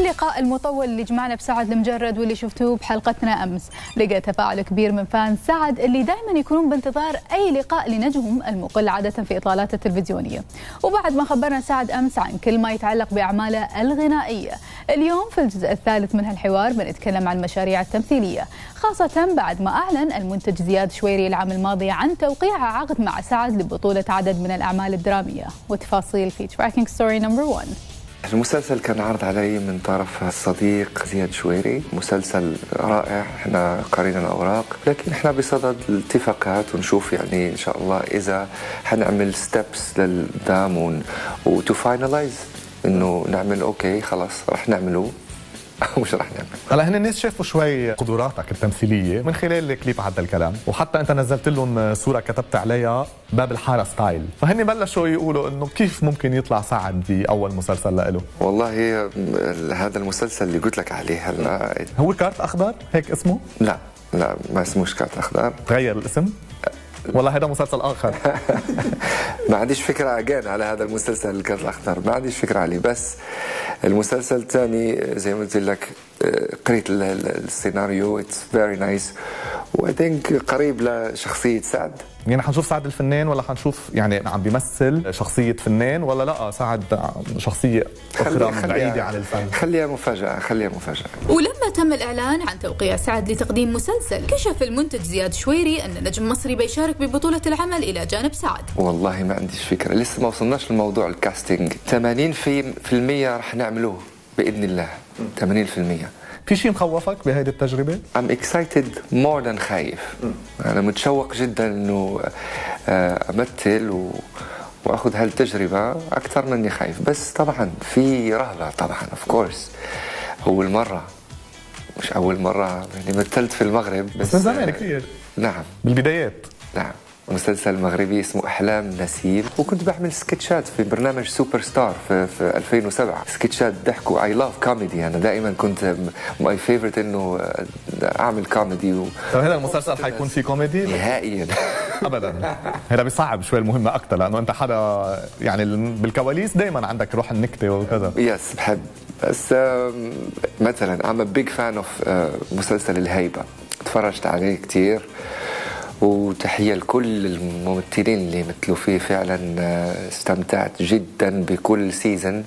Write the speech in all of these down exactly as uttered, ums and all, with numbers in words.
اللقاء المطول اللي جمعنا بسعد المجرد واللي شفتوه بحلقتنا أمس لقى تفاعل كبير من فان سعد اللي دائما يكونون بانتظار أي لقاء لنجمهم المقل عادة في إطلالاته التلفزيونية. وبعد ما خبرنا سعد أمس عن كل ما يتعلق بأعماله الغنائية، اليوم في الجزء الثالث من هالحوار بنتكلم عن المشاريع التمثيلية، خاصة بعد ما أعلن المنتج زياد شويري العام الماضي عن توقيع عقد مع سعد لبطولة عدد من الأعمال الدرامية. وتفاصيل في تراكينج ستوري نمبر واحد. المسلسل كان عرض علي من طرف الصديق زياد شويري، مسلسل رائع، احنا قرينا الأوراق لكن احنا بصدد الاتفاقات ونشوف يعني ان شاء الله اذا حنعمل ستيبس للقدام وتو فاينلايز انه نعمل اوكي خلاص رح نعمله أو مش رح نعمل. هلا هن الناس شافوا شوي قدراتك التمثيلية من خلال الكليب هذا الكلام، وحتى انت نزلت لهم صورة كتبت عليها باب الحارة ستايل، فهن بلشوا يقولوا انه كيف ممكن يطلع سعد بأول مسلسل له. والله هذا المسلسل اللي قلت لك عليه هلا هو كارت أخضر هيك اسمه؟ لا لا ما اسموش كارت أخضر. تغير الاسم؟ والله هذا مسلسل آخر. ما عنديش فكرة أجان على هذا المسلسل الكارت الأخضر، ما عنديش فكرة عليه، بس المسلسل الثاني زي ما قلت لك قريت السيناريو اتس فيري نايس واي ثينك قريب لشخصية سعد. يعني حنشوف سعد الفنان ولا حنشوف يعني عم بيمثل شخصية فنان ولا لا سعد شخصية أخرى بعيدة عن الفن؟ خليها مفاجأة، خليها مفاجأة. ولما تم الإعلان عن توقيع سعد لتقديم مسلسل، كشف المنتج زياد شويري أن نجم مصري بيشارك ببطولة العمل إلى جانب سعد. والله ما عنديش فكرة، لسه ما وصلناش لموضوع الكاستينج. ثمانين بالمئة رح نعملوه بإذن الله. ثمانين بالمئة. في شيء مخوفك بهذه التجربة؟ I'm excited more than خايف. أنا متشوق جدا إنه أمثل و... وأخذ هالتجربة أكثر مني خايف، بس طبعا في رهبة طبعا of course. أول مرة مش أول مرة يعني مثلت في المغرب بس من زمان كثير. نعم بالبدايات. نعم مسلسل مغربي اسمه أحلام نسيم، وكنت بعمل سكتشات في برنامج سوبر ستار في, في ألفين وسبعة، سكتشات ضحك واي لاف كوميدي. أنا دائما كنت ماي فيفورت إنه أعمل كوميدي و... طيب هذا المسلسل حيكون فيه كوميدي؟ نهائيا أبدا. هذا بيصعب شوي المهمة أكثر لأنه أنت حدا يعني بالكواليس دائما عندك روح النكتة وكذا. يس بحب، بس مثلا I'm a big fan of مسلسل الهيبة، تفرجت عليه كتير وتحية لكل الممثلين اللي مثلوا فيه، فعلا استمتعت جدا بكل سيزن،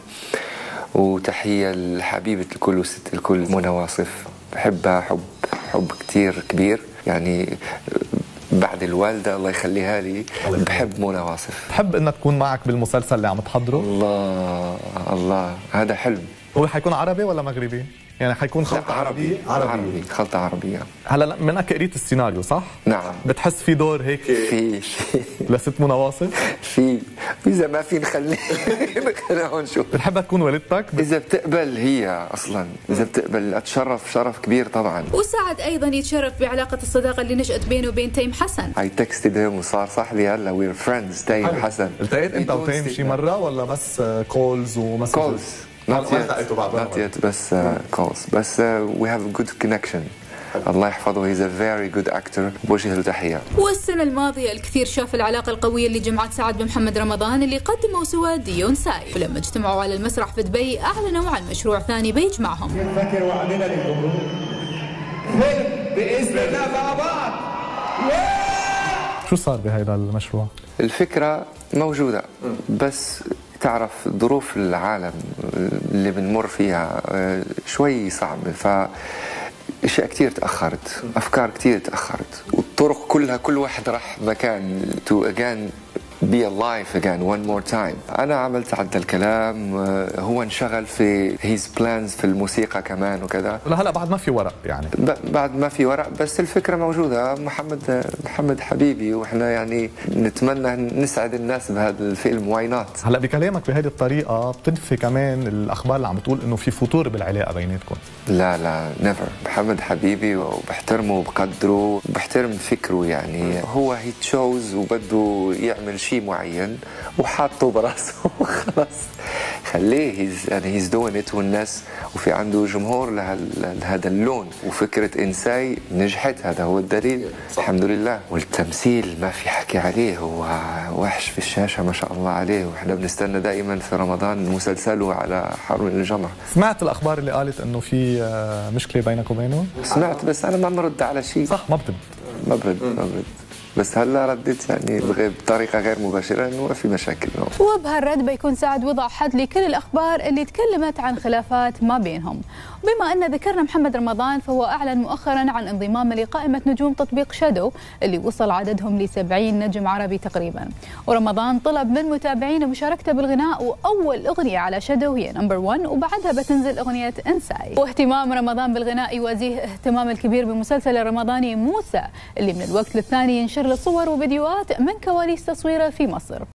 وتحية لحبيبة الكل وست الكل منى واصف، بحبها حب حب كتير كبير يعني بعد الوالدة الله يخليها لي. بحب منى واصف. بحب انها تكون معك بالمسلسل اللي عم تحضره. الله الله هذا حلم. هو حيكون عربي ولا مغربي؟ يعني حيكون خلطة عربية؟ عربي عربي خلطة عربية. هلا منك قريت السيناريو صح؟ نعم. بتحس في دور هيك في لست منى واصف؟ في إذا ما في نخليه نخليه نشوف. بتحبها تكون والدتك؟ إذا بتقبل هي أصلا، إذا بتقبل أتشرف شرف كبير طبعا. وسعد أيضا يتشرف بعلاقة الصداقة اللي نشأت بينه وبين تيم حسن. I texted him وصار صاحبي هلا وير فريندز تيم حسن. التقيت أنت وتيم شي مرة ولا بس كولز ومسجز؟ كولز. Not yet, not yet بس كولز uh, بس uh, we have a good connection. الله يحفظه، he's a very good actor، بوجه له تحية. والسنة الماضية الكثير شاف العلاقة القوية اللي جمعت سعد بمحمد رمضان اللي قدموا سوا ديون ساي، ولما اجتمعوا على المسرح في دبي أعلنوا عن مشروع ثاني بيجمعهم. فاكر وعدنا لكم فيلم بإذن الله مع بعض. شو صار بهذا المشروع؟ الفكرة موجودة بس تعرف ظروف العالم اللي بنمر فيها شوي صعبة، ف اشياء كثير تاخرت، افكار كثير تاخرت، والطرق كلها كل واحد راح مكان تو اجان be alive again one more time. أنا عملت عدل الكلام، هو انشغل في his plans في الموسيقى كمان وكذا. هلا بعد ما في ورق يعني. بعد ما في ورق بس الفكرة موجودة. محمد محمد حبيبي وإحنا يعني نتمنى نسعد الناس بهذا الفيلم واي نوت. هلا بكلامك بهذه الطريقة بتنفي كمان الأخبار اللي عم بتقول إنه في فتور بالعلاقة بيناتكم. لا لا نيفر. محمد حبيبي وبحترمه وبقدره وبحترم فكره، يعني هو هي تشوز وبده يعمل شيء معين وحاطه براسه وخلاص خليه هيز يعني هيز دوين ات، والناس وفي عنده جمهور لهذا اللون. وفكره انساي نجحت، هذا هو الدليل. الحمد لله. والتمثيل ما في حكي عليه، هو وحش في الشاشه ما شاء الله عليه، واحنا بنستنى دائما في رمضان مسلسله على حرم الجمعه. سمعت الاخبار اللي قالت انه في مشكله بينك وبينه؟ سمعت، بس انا ما برد على شيء. صح، ما بترد. ما برد ما برد بس هلا رديت يعني بطريقه غير مباشره انه في مشاكل. وبهالرد بيكون سعد وضع حد لكل الاخبار اللي تكلمت عن خلافات ما بينهم. بما ان ذكرنا محمد رمضان، فهو اعلن مؤخرا عن انضمامه لقائمه نجوم تطبيق شادو اللي وصل عددهم ل سبعين نجم عربي تقريبا. ورمضان طلب من متابعينه مشاركته بالغناء، واول اغنيه على شادو هي نمبر واحد، وبعدها بتنزل اغنيه انساي. واهتمام رمضان بالغناء يوازيه اهتمام الكبير بمسلسل الرمضاني موسى اللي من الوقت للثاني ينشر له صور وفيديوهات من كواليس تصويره في مصر.